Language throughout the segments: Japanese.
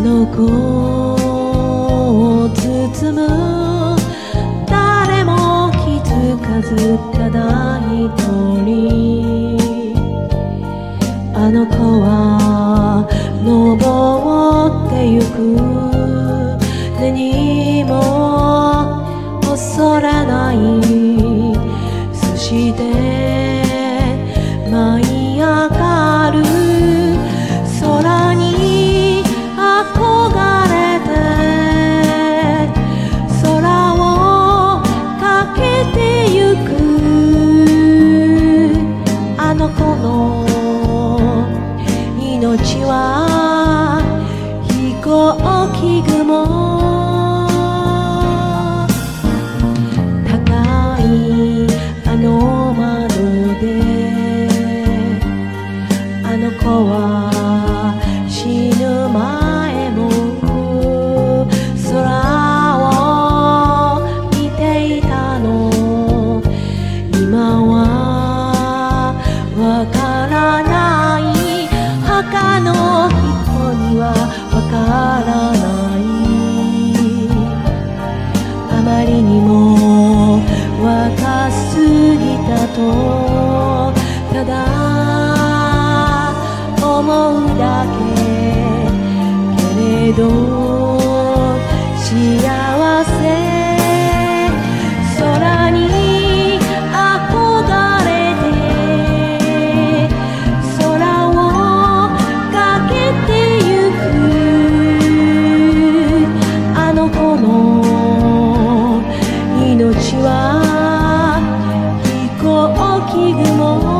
の子を包む誰も気づかずただ一人あの子は登ってゆく何も恐れないそして舞い上がる空に憧れて空をかけてゆくあの子の命は飛行機雲高いあの窓であの子は死ぬ前も空を見ていたの今はわからない墓の人にはわからないあまりにも若すぎたとただ思うだけけれど幸せ空に憧れて空をかけてゆくあの子の命は飛行機雲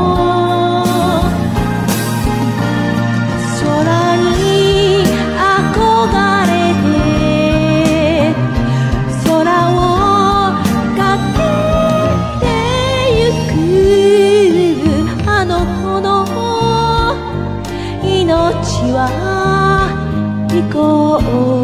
空に憧れて空をかけてゆくあの子の命は飛行